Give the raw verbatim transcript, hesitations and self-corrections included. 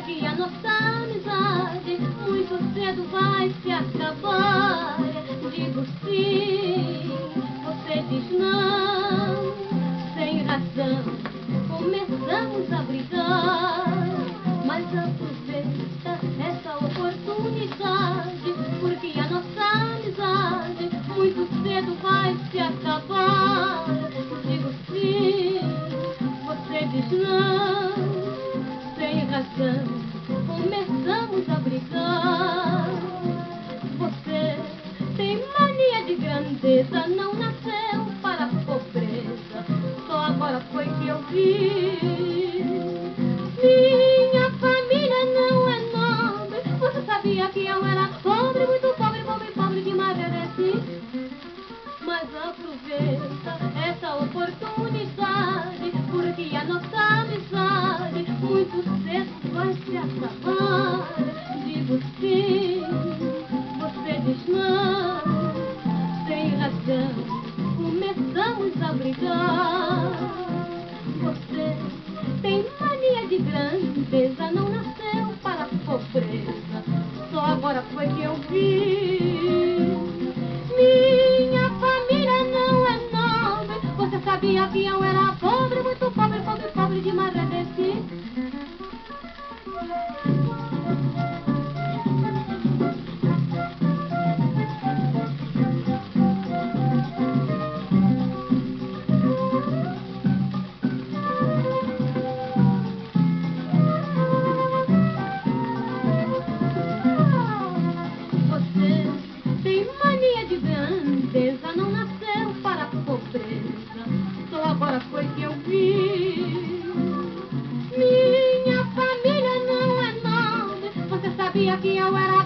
porque a nossa amizade muito cedo vai se acabar. Digo sim, você diz não, sem razão, começamos a brigar. Mas aproveita essa oportunidade, porque a nossa amizade muito cedo vai se acabar. Digo sim, você diz não, sem razão, começamos a brigar. Você tem mania de grandeza, não nasceu para a pobreza, só agora foi que eu vi. Minha família não é nobre, você sabia que eu era pobre, muito pobre, pobre, pobre de magrelete. Mas aproveita essa oportunidade, porque a nossa amizade muito cedo vai se acabar. Digo sim, você diz não, sem razão, começamos a brigar. Você tem mania de grandeza, não nasceu para a pobreza, só agora foi que eu vi. Minha família não é nobre, você sabia que eu era pobre, muito pobre, pobre, pobre de magrelete. Não nasceu para a pobreza, só agora foi que eu vi. Minha família não é nobre, você sabia que eu era